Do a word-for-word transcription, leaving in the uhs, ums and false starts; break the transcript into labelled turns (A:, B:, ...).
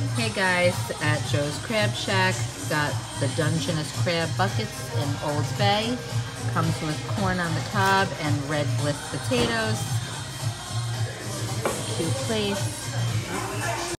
A: Hey guys, at Joe's Crab Shack, got the Dungeness crab buckets in Old Bay. Comes with corn on the cob and red bliss potatoes. Cute place.